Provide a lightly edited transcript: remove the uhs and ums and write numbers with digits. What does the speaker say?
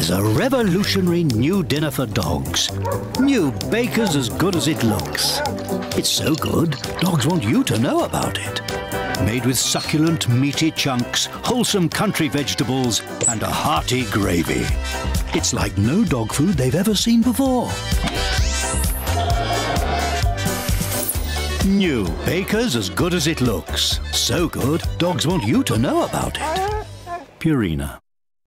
is a revolutionary new dinner for dogs. New Bakers As Good As It Looks. It's so good, dogs want you to know about it. Made with succulent, meaty chunks, wholesome country vegetables, and a hearty gravy. It's like no dog food they've ever seen before. New Bakers As Good As It Looks. So good, dogs want you to know about it. Purina.